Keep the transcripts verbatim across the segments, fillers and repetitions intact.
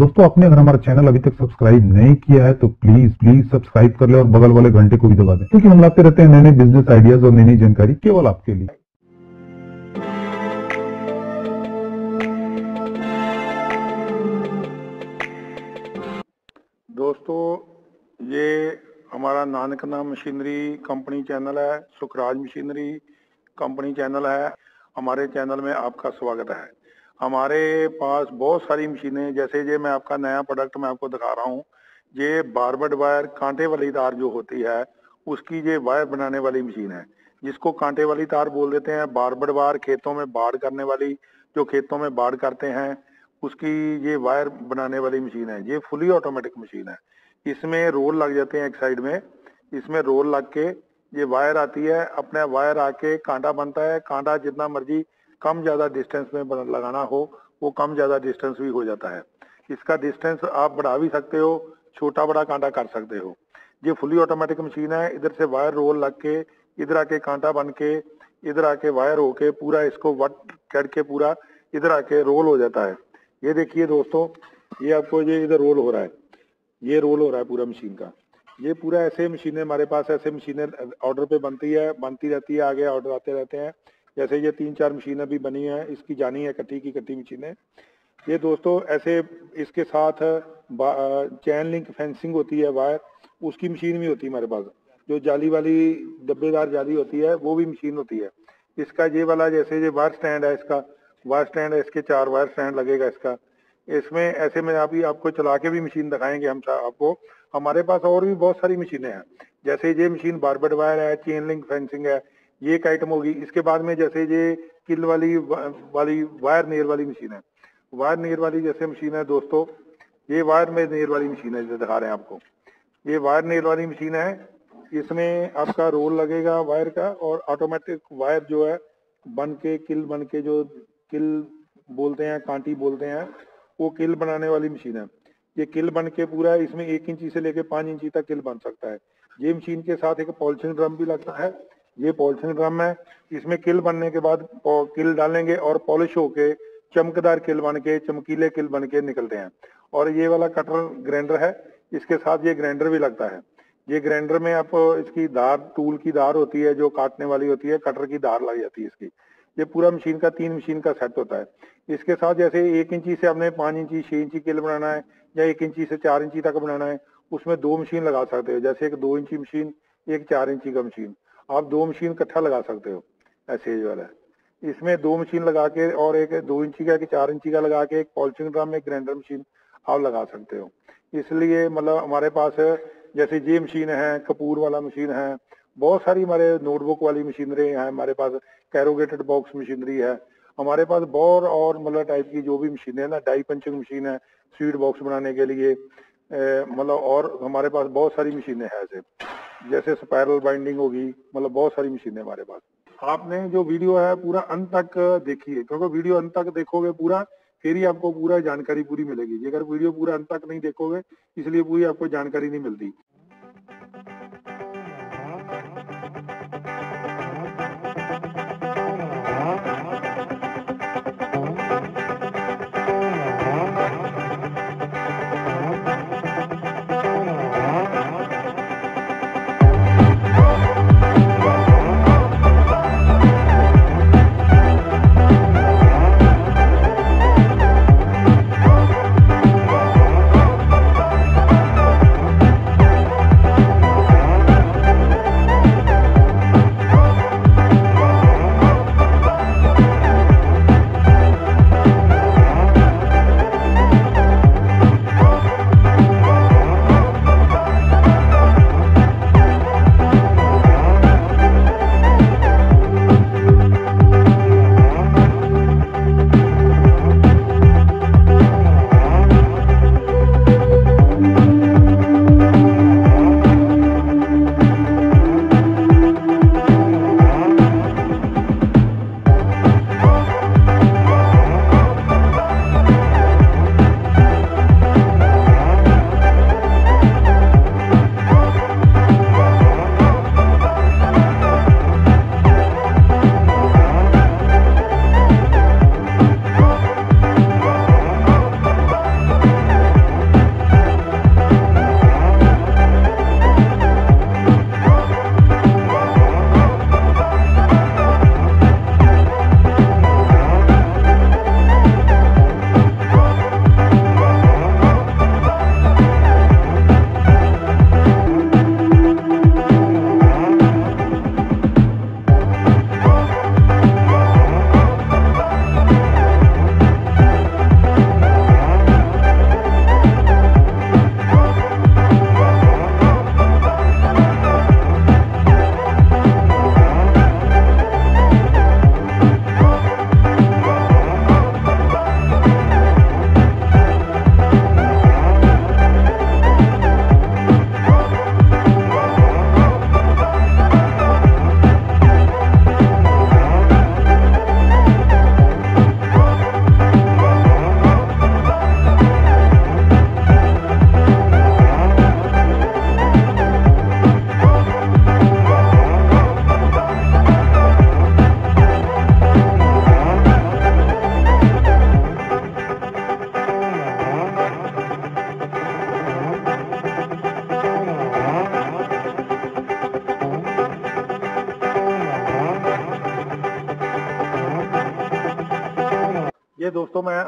दोस्तों आपने अगर हमारा चैनल अभी तक सब्सक्राइब नहीं किया है तो प्लीज प्लीज सब्सक्राइब कर ले और बगल वाले घंटे को भी दबा दें, क्योंकि हम लाते रहते हैं नए नए बिजनेस आइडियाज और नई नई जानकारी केवल आपके लिए। दोस्तों ये हमारा नानकना मशीनरी कंपनी चैनल है, सुखराज मशीनरी कंपनी चैनल है। हमारे चैनल में आपका स्वागत है। हमारे पास बहुत सारी मशीनें, जैसे ये मैं आपका नया प्रोडक्ट मैं आपको दिखा रहा हूँ। ये बारबड वायर कांटे वाली तार जो होती है उसकी ये वायर बनाने वाली मशीन है, जिसको कांटे वाली तार बोल देते हैं। बारबड वायर खेतों में बाढ़ करने वाली, जो खेतों में बाढ़ करते हैं उसकी ये वायर बनाने वाली मशीन है। ये फुली ऑटोमेटिक मशीन है। इसमें रोल लग जाते हैं एक साइड में, इसमें रोल लग के ये वायर आती है, अपने वायर आके कांटा बनता है। कांटा जितना मर्जी कम ज्यादा डिस्टेंस में लगाना हो वो कम ज्यादा डिस्टेंस भी हो जाता है। इसका डिस्टेंस आप बढ़ा भी सकते हो, छोटा बड़ा कांटा कर सकते हो। ये फुली ऑटोमेटिक मशीन है। इधर से वायर रोल लग के इधर आके कांटा बन के इधर आके वायर होके पूरा इसको वट करके पूरा इधर आके रोल हो जाता है। ये देखिए दोस्तों, ये आपको ये इधर रोल हो रहा है, ये रोल हो रहा है पूरा मशीन का। ये पूरा ऐसे मशीनें हमारे पास ऐसे मशीनें ऑर्डर पे बनती है, बनती रहती है, आगे ऑर्डर आते रहते हैं। जैसे ये तीन चार मशीनें भी बनी है, इसकी जानी है कट्टी की कट्टी मशीनें। ये दोस्तों ऐसे इसके साथ चैन लिंक फेंसिंग होती है वायर, उसकी मशीन भी होती है हमारे पास। जो जाली वाली डब्बेदार जाली होती है वो भी मशीन होती है। इसका ये वाला जैसे ये वायर स्टैंड है, इसका वायर स्टैंड है, इसके चार वायर स्टैंड लगेगा इसका। इसमें ऐसे में अभी आपको चला के भी मशीन दिखाएंगे हम आपको। हमारे पास और भी बहुत सारी मशीनें हैं, जैसे ये मशीन बारबड वायर है, चेन लिंक फेंसिंग है, ये एक आइटम होगी। इसके बाद में जैसे ये किल वाली वाली वायर नेर वाली मशीन है, वायर नेर वाली जैसे मशीन है दोस्तों, ये वायर में नेर वाली मशीन है जो दिखा रहे हैं आपको। ये वायर नेर वाली मशीन है, इसमें आपका रोल लगेगा वायर का और ऑटोमेटिक वायर जो है बन के किल बन के, जो किल बोलते हैं, कांटी बोलते हैं, वो किल बनाने वाली मशीन है। ये किल बन के पूरा इसमें एक इंची से लेके पांच इंची तक किल बन सकता है। ये मशीन के साथ एक पॉलिशिंग ड्रम भी लगता है। ये पॉलिशिंग ड्रम है, इसमें किल बनने के बाद किल डालेंगे और पॉलिश होके चमकदार किल बन के, चमकीले किल बन के निकलते हैं। और ये वाला कटर ग्राइंडर है, इसके साथ ये ग्राइंडर भी लगता है। ये ग्राइंडर में आप इसकी धार, टूल की धार होती है जो काटने वाली होती है, कटर की धार लग जाती है इसकी। ये पूरा मशीन का तीन मशीन का सेट होता है। इसके साथ जैसे एक इंची से हमने पांच इंची छह इंची किल बनाना है या एक इंची से चार इंची तक बनाना है, उसमें दो मशीन लगा सकते हो। जैसे एक दो इंची मशीन, एक चार इंची का मशीन, आप दो मशीन इकट्ठा लगा सकते हो। ऐसे ही वाला है, इसमें दो मशीन लगा के और एक दो इंची का, चार इंची का लगा के एक पॉलिशिंग ड्रम, एक ग्राइंडर मशीन आप लगा सकते हो। इसलिए मतलब हमारे पास जैसे ये मशीन है, कपूर वाला मशीन है, बहुत सारी हमारे नोटबुक वाली मशीनरी है हमारे पास, कैरोगेटेड बॉक्स मशीनरी है हमारे पास, बहुत और मतलब टाइप की जो भी मशीनें है ना, डाई पंचिंग मशीन है स्वीट बॉक्स बनाने के लिए, मतलब और हमारे पास बहुत सारी मशीनें हैं ऐसे, जैसे स्पाइरल बाइंडिंग होगी, मतलब बहुत सारी मशीनें हमारे पास। आपने जो वीडियो है पूरा अंत तक देखिए, क्योंकि वीडियो अंत तक देखोगे पूरा, फिर ही आपको पूरा जानकारी पूरी मिलेगी। अगर वीडियो पूरा अंत तक नहीं देखोगे, इसलिए पूरी आपको जानकारी नहीं मिलती।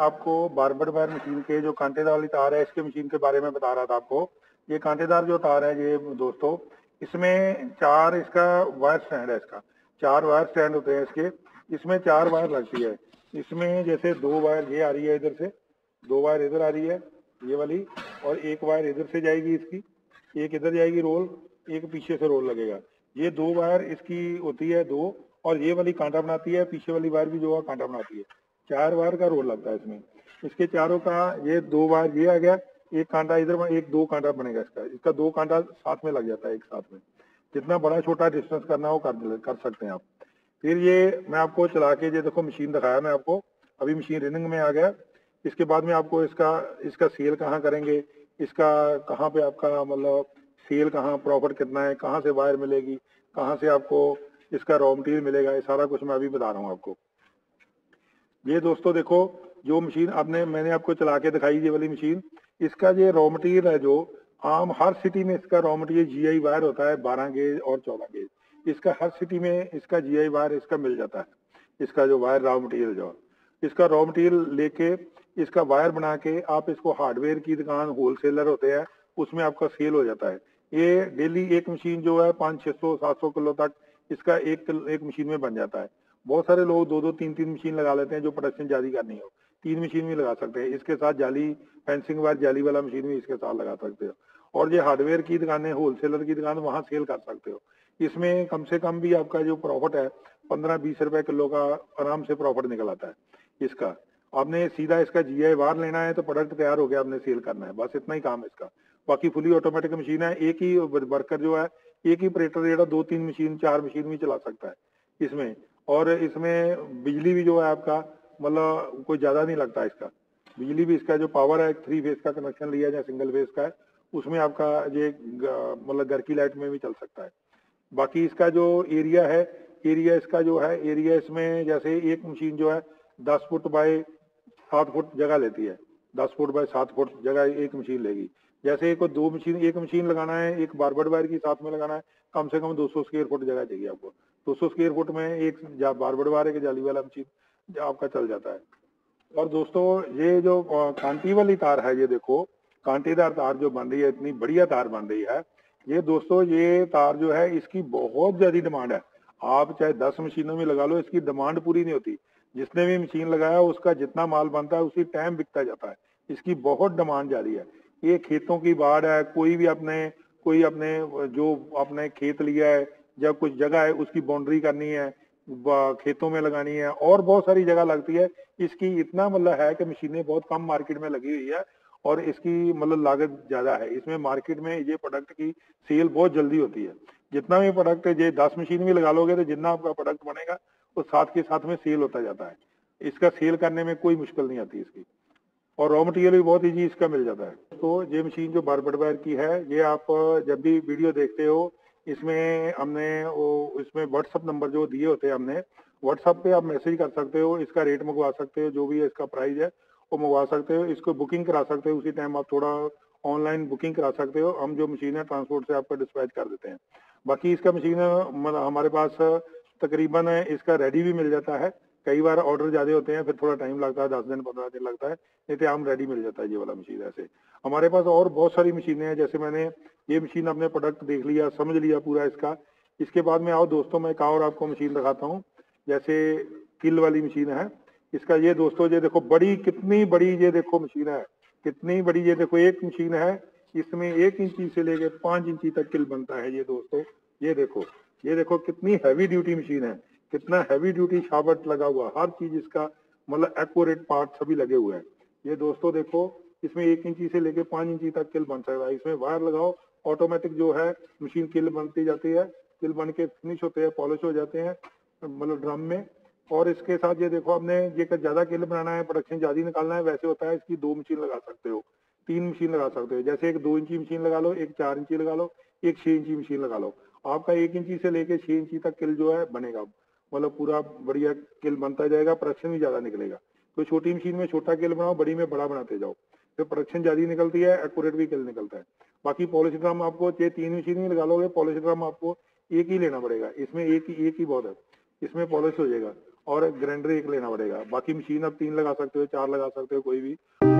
आपको बार्बर वायर मशीन के जो कांटेदार वाली तार है इसके मशीन के बारे में बता रहा था आपको। ये कांटेदार जो तार है ये दोस्तों, इसमें चार इसका वायर स्टैंड है, इसका चार वायर स्टैंड होते हैं इसके, इसमें चार वायर लगती है। इसमें जैसे दो वायर ये आ रही है इधर से, दो वायर इधर आ रही है ये वाली, और एक वायर इधर से जाएगी इसकी, एक इधर जाएगी रोल, एक पीछे से रोल लगेगा। ये दो वायर इसकी होती है दो, और ये वाली कांटा बनाती है, पीछे वाली वायर भी जो है कांटा बनाती है। चार वायर का रोल लगता है इसमें। इसके चारों का ये दो वायर ये आ गया, एक कांटा इधर, एक दो कांटा बनेगा इसका, इसका दो कांटा साथ में लग जाता है एक साथ में। जितना बड़ा छोटा डिस्टेंस करना हो कर, कर सकते हैं आप। फिर ये मैं आपको चला के ये देखो मशीन दिखाया मैं आपको, अभी मशीन रनिंग में आ गया। इसके बाद में आपको इसका इसका सेल कहाँ करेंगे, इसका कहाँ पे आपका मतलब सेल कहाँ, प्रॉफिट कितना है, कहाँ से वायर मिलेगी, कहाँ से आपको इसका रॉ मटेरियल मिलेगा, ये सारा कुछ मैं अभी बता रहा हूँ आपको। ये दोस्तों देखो जो मशीन आपने मैंने आपको चला के दिखाई ये वाली मशीन, इसका ये रॉ मटेरियल है जो आम हर सिटी में इसका रॉ मटेरियल जीआई वायर होता है बारह गेज और चौदह गेज। इसका हर सिटी में इसका जीआई वायर इसका मिल जाता है। इसका जो वायर रॉ मटेरियल जो इसका रॉ मटेरियल लेके इसका वायर बना के आप इसको हार्डवेयर की दुकान, होलसेलर होते हैं, उसमें आपका सेल हो जाता है। ये डेली एक मशीन जो है पाँच छः सौ सात सौ किलो तक इसका एक एक मशीन में बन जाता है। बहुत सारे लोग दो दो तीन तीन मशीन लगा लेते हैं जो प्रोडक्शन जारी करनी हो, तीन मशीन भी लगा सकते हैं। इसके साथ जाली फेंसिंग वायर जाली वाला मशीन भी इसके साथ लगा सकते हो। और ये हार्डवेयर की दुकानें, होलसेलर की दुकान, वहां सेल कर सकते हो। इसमें कम से कम भी आपका जो प्रॉफिट है पंद्रह बीस रुपए किलो का आराम से प्रॉफिट निकल आता है इसका। आपने सीधा इसका जीआई वायर लेना है तो प्रोडक्ट तैयार हो गया, आपने सेल करना है, बस इतना ही काम है इसका। बाकी फुली ऑटोमेटिक मशीन है, एक ही वर्कर जो है, एक ही ऑपरेटर जो दो तीन मशीन चार मशीन भी चला सकता है इसमें। और इसमें बिजली भी जो है आपका मतलब कोई ज्यादा नहीं लगता इसका। बिजली भी इसका जो पावर है थ्री फेज का कनेक्शन लिया या सिंगल फेज का है, उसमें आपका ये मतलब घर की लाइट में भी चल सकता है। बाकी इसका जो एरिया है, एरिया इसका जो है एरिया इसमें जैसे एक मशीन जो है दस फुट बाय सात फुट जगह लेती है, दस फुट बाय सात फुट जगह एक मशीन लेगी। जैसे एक दो मशीन एक मशीन लगाना है, एक बार्बर वायर की साथ में लगाना है, कम से कम दो सौ स्क्वायर फुट जगह चाहिए आपको। दो सौ स्क्वायर फुट में एक बार्बर वायर एक जाली वाला मशीन आपका चल जाता है। और दोस्तों ये जो कांटी वाली तार है, ये देखो कांटेदार तार जो बन रही है, इतनी बढ़िया तार बन रही है ये दोस्तों। ये तार जो है इसकी बहुत ज्यादा डिमांड है। आप चाहे दस मशीनों में लगा लो, इसकी डिमांड पूरी नहीं होती। जिसने भी मशीन लगाया उसका जितना माल बनता है उसी टाइम बिकता जाता है। इसकी बहुत डिमांड जारी है। ये खेतों की बाढ़ है, कोई भी अपने कोई अपने जो अपने खेत लिया है, जब कुछ जगह है उसकी बाउंड्री करनी है, खेतों में लगानी है, और बहुत सारी जगह लगती है। इसकी इतना मतलब है कि मशीनें बहुत कम मार्केट में लगी हुई है और इसकी मतलब लागत ज्यादा है। इसमें मार्केट में ये प्रोडक्ट की सेल बहुत जल्दी होती है। जितना भी प्रोडक्ट है, ये दस मशीन भी लगा लोगे तो जितना आपका प्रोडक्ट बनेगा वो साथ के साथ में सेल होता जाता है। इसका सेल करने में कोई मुश्किल नहीं आती इसकी, और रॉ मटेरियल भी बहुत ईजी इसका मिल जाता है। तो ये मशीन जो बार्बर वायर की है, ये आप जब भी वीडियो देखते हो इसमें हमने वो इसमें व्हाट्सअप नंबर जो दिए होते हैं हमने, व्हाट्सअप पे आप मैसेज कर सकते हो, इसका रेट मंगवा सकते हो, जो भी है इसका प्राइस है वो मंगवा सकते हो। इसको बुकिंग करा सकते हो, उसी टाइम आप थोड़ा ऑनलाइन बुकिंग करा सकते हो। हम जो मशीन है ट्रांसपोर्ट से आपको डिस्पैच कर देते हैं। बाकी इसका मशीन हमारे पास तकरीबन इसका रेडी भी मिल जाता है। कई बार ऑर्डर ज्यादा होते हैं, फिर थोड़ा टाइम लगता है, दस दिन पंद्रह दिन लगता है, नहीं तो आम रेडी मिल जाता है ये वाला मशीन। ऐसे हमारे पास और बहुत सारी मशीनें हैं। जैसे मैंने ये मशीन अपने प्रोडक्ट देख लिया, समझ लिया पूरा इसका। इसके बाद में आओ दोस्तों मैं एक और आपको मशीन दिखाता हूँ। जैसे किल वाली मशीन है इसका, ये दोस्तों ये देखो बड़ी कितनी बड़ी ये देखो मशीन है, कितनी बड़ी। ये देखो एक मशीन है, इसमें एक इंची से लेके पांच इंची तक किल बनता है ये दोस्तों। ये देखो ये देखो कितनी हैवी ड्यूटी मशीन है, कितना हैवी ड्यूटी शाबट लगा हुआ, हर चीज इसका मतलब एक्यूरेट पार्ट सभी लगे हुए हैं। ये दोस्तों देखो इसमें एक इंची से लेके पांच इंची तक किल बन सकता है। इसमें वायर लगाओ, ऑटोमेटिक जो है मशीन किल बनती जाती है, किल बन के फिनिश होते हैं, पॉलिश हो जाते हैं मतलब ड्रम में। और इसके साथ ये देखो आपने ये ज्यादा किल बनाना है, प्रोडक्शन ज्यादा निकालना है, वैसे होता है इसकी दो मशीन लगा सकते हो, तीन मशीन लगा सकते हो। जैसे एक दो इंची मशीन लगा लो, एक चार इंची लगा लो, एक छह इंची मशीन लगा लो। आपका एक इंची से लेके छह इंची तक किल जो है बनेगा, मतलब पूरा बढ़िया किल बनता जाएगा, प्रोडक्शन भी ज्यादा निकलेगा। तो छोटी मशीन में छोटा किल बनाओ, बड़ी में बड़ा बनाते जाओ, तो प्रोडक्शन ज्यादा निकलती है, एक्यूरेट भी किल निकलता है। बाकी पॉलिश ड्रम आपको चाहे तीन मशीन में लगा लोगे, पॉलिश ड्रम आपको एक ही लेना पड़ेगा। इसमें एक ही एक ही बहुत है, इसमें पॉलिश हो जाएगा। और ग्राइंडर एक लेना पड़ेगा। बाकी मशीन आप तीन लगा सकते हो, चार लगा सकते हो, कोई भी।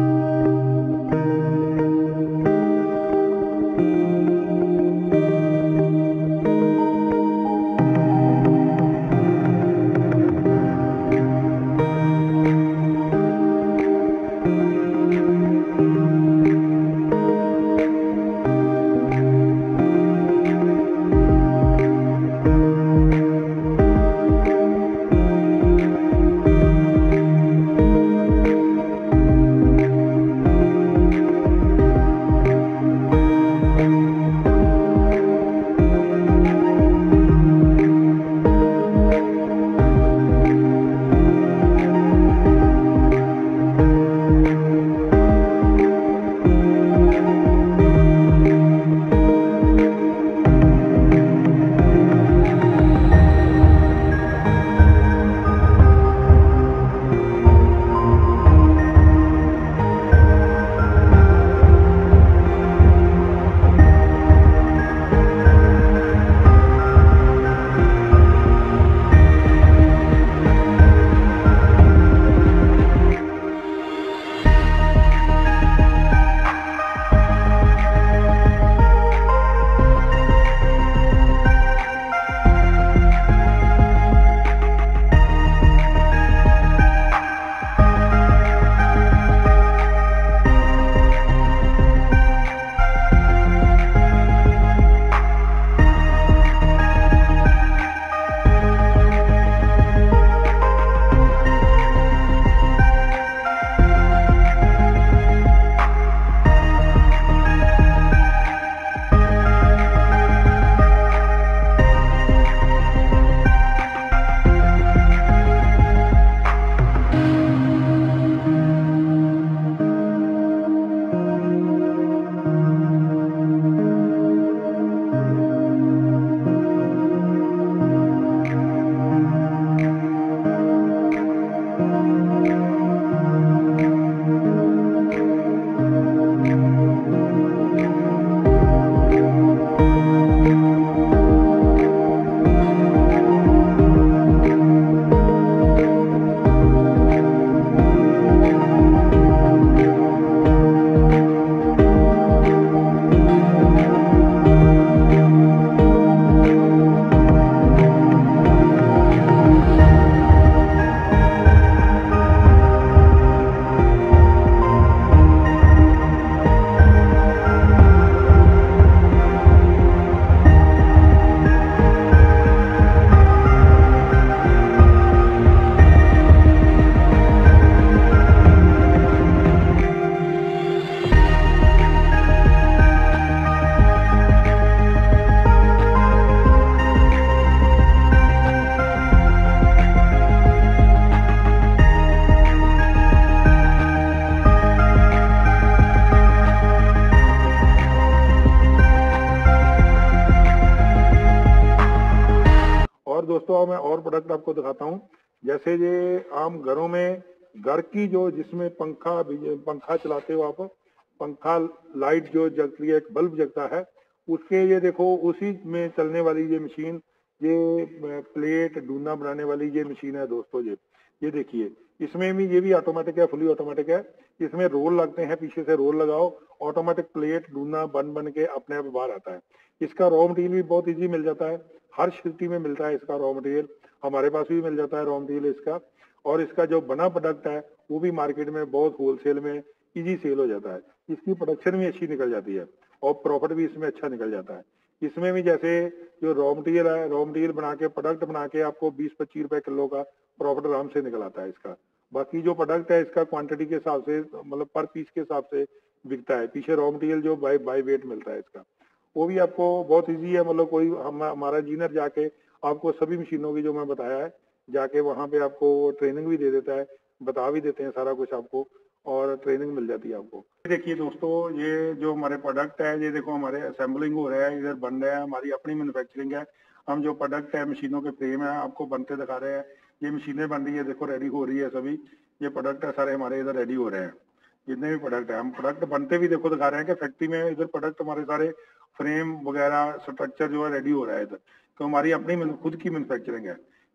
दोस्तों मैं और प्रोडक्ट आपको दिखाता हूँ। जैसे ये आम घरों में घर की जो जिसमें पंखा पंखा चलाते हो आप, पंखा लाइट जो जगती है, एक बल्ब जगता है, उसके ये देखो उसी में चलने वाली ये मशीन, ये प्लेट डूना बनाने वाली ये मशीन है दोस्तों। ये ये देखिए, इसमें भी ये भी ऑटोमेटिक है, फुली ऑटोमेटिक है। इसमें रोल लगते हैं, पीछे से रोल लगाओ, ऑटोमेटिक प्लेट डूना बन बन के अपने आप बाहर आता है। इसका रॉ मटेरियल भी बहुत इजी मिल जाता है, हर सिटी में मिलता है इसका रॉ मटेरियल, हमारे पास भी मिल जाता है रॉ मटेरियल इसका। और इसका जो बना प्रोडक्ट है वो भी मार्केट में बहुत होलसेल में इजी सेल हो जाता है। इसकी प्रोडक्शन भी अच्छी निकल जाती है और प्रॉफिट भी इसमें अच्छा निकल जाता है। इसमें भी जैसे जो रॉ मटेरियल है, रॉ मटेरियल बना के प्रोडक्ट बना के आपको बीस पच्चीस रुपए किलो का प्रॉफिट आराम से निकल आता है इसका। बाकी जो प्रोडक्ट है इसका क्वांटिटी के हिसाब से, मतलब पर पीस के हिसाब से बिकता है। पीछे रॉ मटेरियल जो बाय बाय वेट मिलता है इसका, वो भी आपको बहुत इजी है। मतलब कोई हम हमारा इंजीनियर जाके आपको सभी मशीनों की जो मैं बताया है, जाके वहाँ पे आपको ट्रेनिंग भी दे देता है, बता भी देते हैं सारा कुछ आपको, और ट्रेनिंग मिल जाती है आपको। देखिए दोस्तों, ये जो हमारे प्रोडक्ट है, ये देखो हमारे असेंबलिंग हो रहा है, इधर बन रहा है, हमारी अपनी मैन्युफैक्चरिंग है। हम जो प्रोडक्ट है, मशीनों के फ्रेम है, आपको बनते दिखा रहे हैं। ये मशीनें बन रही है, देखो रेडी हो रही है सभी। ये प्रोडक्ट है सारे हमारे इधर रेडी हो रहे हैं, जितने भी प्रोडक्ट है। हम प्रोडक्ट बनते भी देखो दिखा रहे हैं कि फैक्ट्री में इधर प्रोडक्ट हमारे सारे फ्रेम वगैरह स्ट्रक्चर जो है रेडी हो रहा है इधर। तो हमारी अपनी खुद की मैन्युफैक्चरिंग है।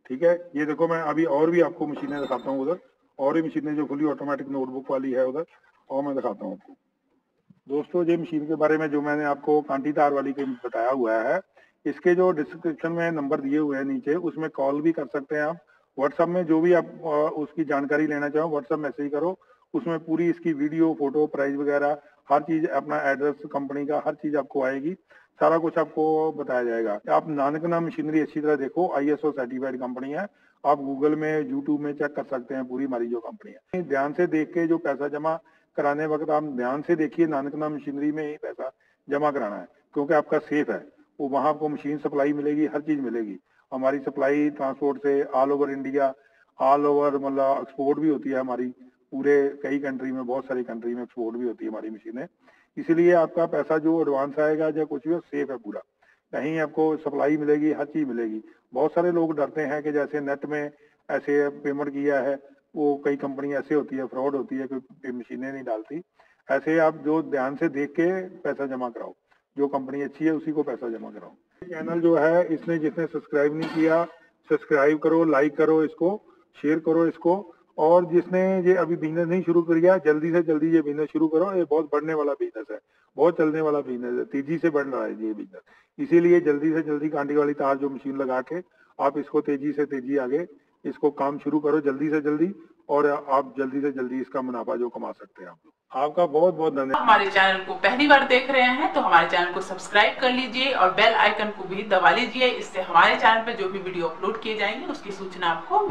ठीक है, ये देखो मैं अभी और भी आपको मशीनें दिखाता हूँ उधर, और भी मशीनें जो फुली ऑटोमेटिक नोटबुक वाली है उधर, और मैं दिखाता हूँ आपको। दोस्तों ये मशीन के बारे में जो मैंने आपको कांटी तार वाली के बताया हुआ है, इसके जो डिस्क्रिप्शन में नंबर दिए हुए हैं नीचे, उसमें कॉल भी कर सकते हैं आप। व्हाट्सएप में जो भी आप उसकी जानकारी लेना चाहो व्हाट्सएप मैसेज करो, उसमें पूरी इसकी वीडियो, फोटो, प्राइस वगैरह हर चीज, अपना एड्रेस, कंपनी का हर चीज आपको आएगी, सारा कुछ आपको बताया जाएगा। आप नानकना मशीनरी अच्छी तरह देखो, I S O certified company है। आप गूगल में, यूट्यूब में चेक कर सकते हैं पूरी हमारी जो कंपनी है। ध्यान से देख के जो पैसा जमा कराने वक्त आप ध्यान से देखिए, नानकना मशीनरी में ही पैसा जमा कराना है, क्योंकि आपका सेफ है वो। वहां आपको मशीन सप्लाई मिलेगी, हर चीज मिलेगी। हमारी सप्लाई ट्रांसपोर्ट से all over India, all over मतलब एक्सपोर्ट भी होती है हमारी, पूरे कई कंट्री में, बहुत सारी कंट्री में एक्सपोर्ट भी होती है हमारी मशीनें। इसलिए आपका पैसा जो एडवांस आएगा या कुछ भी, सेफ है पूरा, कहीं आपको सप्लाई मिलेगी, हर चीज मिलेगी। बहुत सारे लोग डरते हैं कि जैसे नेट में ऐसे पेमेंट किया है, वो कई कंपनी ऐसे होती है, फ्रॉड होती है, कोई मशीनें नहीं डालती। ऐसे आप जो ध्यान से देख के पैसा जमा कराओ, जो कंपनी अच्छी है उसी को पैसा जमा कराओ। चैनल जो है, इसने जिसने सब्सक्राइब नहीं किया, सब्सक्राइब करो, लाइक करो इसको, शेयर करो इसको। और जिसने ये अभी बिजनेस नहीं शुरू किया, जल्दी से जल्दी ये बिजनेस शुरू करो। ये बहुत बढ़ने वाला बिजनेस है, बहुत चलने वाला बिजनेस है, तेजी से बढ़ रहा है ये बिजनेस। इसीलिए जल्दी से जल्दी कांटी वाली तार जो मशीन लगा के आप इसको तेजी से तेजी आगे इसको काम शुरू करो, जल्दी से जल्दी, और आप जल्दी से जल्दी इसका मुनाफा जो कमा सकते हैं आप लोग। आपका बहुत बहुत धन्यवाद। हमारे चैनल को पहली बार देख रहे हैं तो हमारे चैनल को सब्सक्राइब कर लीजिए और बेल आइकन को भी दबा लीजिए। इससे हमारे चैनल पे जो भी वीडियो अपलोड किए जाएंगे उसकी सूचना आपको।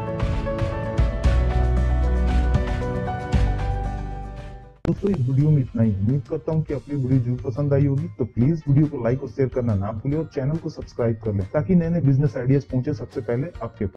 दोस्तों इस वीडियो में इतना ही। उम्मीद करता हूँ कि अपनी वीडियो जरूर पसंद आई होगी, तो प्लीज वीडियो को लाइक और शेयर करना ना भूलिए और चैनल को सब्सक्राइब कर लें, ताकि नए नए बिजनेस आइडियाज पहुंचे सबसे पहले आपके पास।